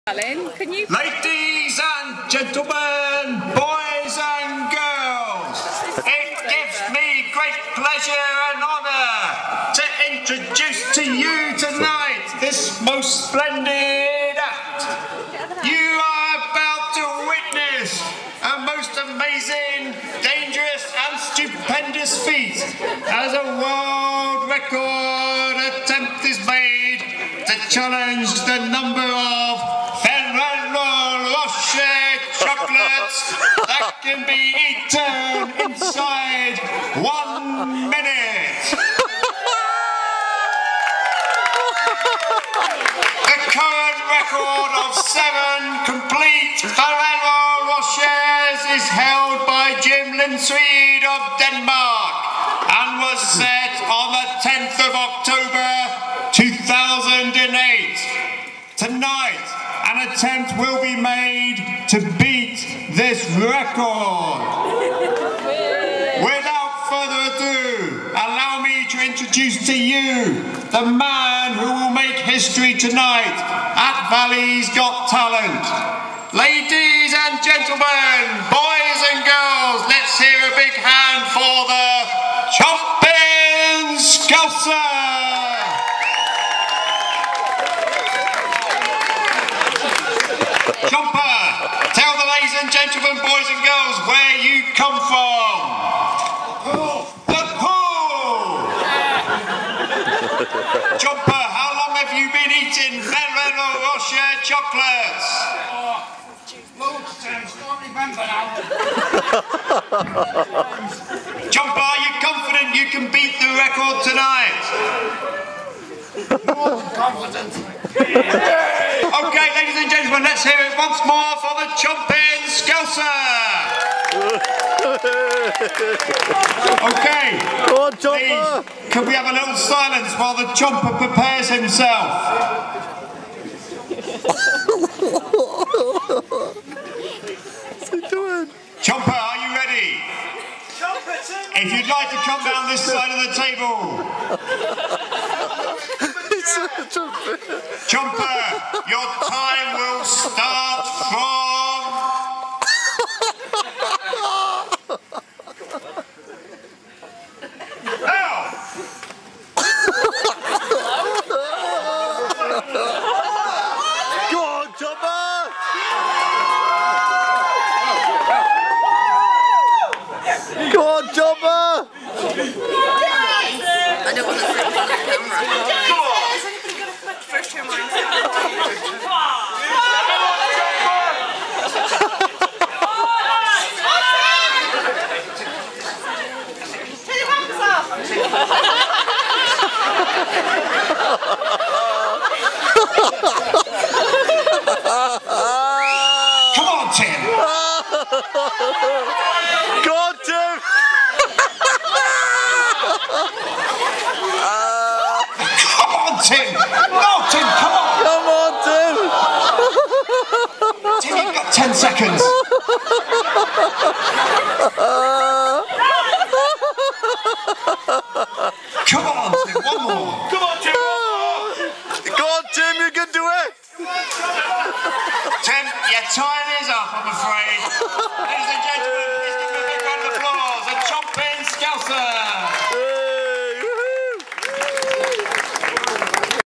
Can you... Ladies and gentlemen, boys and girls, it gives me great pleasure and honour to introduce to you tonight this most splendid act. You are about to witness a most amazing, dangerous and stupendous feat as a world record attempt is made to challenge the number of Ferrero Rocher chocolates that can be eaten inside 1 minute. The current record of 7 complete Ferrero Rochers is held by Jim Linsweed of Denmark and was set on the 10th of October 2008. Tonight, an attempt will be made to beat this record. Without further ado, allow me to introduce to you the man who will make history tonight at Valley's Got Talent. Ladies and gentlemen, boys and girls, let's hear a big hand for the Chomping Scouser! Chomper, tell the ladies and gentlemen, boys and girls, where you come from. The pool! Chomper, how long have you been eating Ferrero Rocher chocolates? Loads of times, don't remember now. Chomper, are you confident you can beat the record tonight? More than confident. Okay, ladies and gentlemen, let's hear it once more for the Chomping Scouser! Okay, Go on, Chomper! please, can we have a little silence while the Chomper prepares himself? What's he doing? Chomper, are you ready? If you'd like to come down this side of the table. Chomper, your time will start from... now! Go on, Chomper! Go on, Chomper! I don't want to sit on the camera. Go on! Has anybody got a quick first year mind? Take your hands off! Come on, Tim! Go on, Tim! Come on, Tim! No, Tim, come on! Come on, Tim! Tim, you've got 10 seconds. Come on, Tim, one more. Come on, Tim. Go on, Tim, you can do it! Tim, your time is up, I'm afraid. Ladies and gentlemen, please give me a big round of applause. The Chomping Scouser.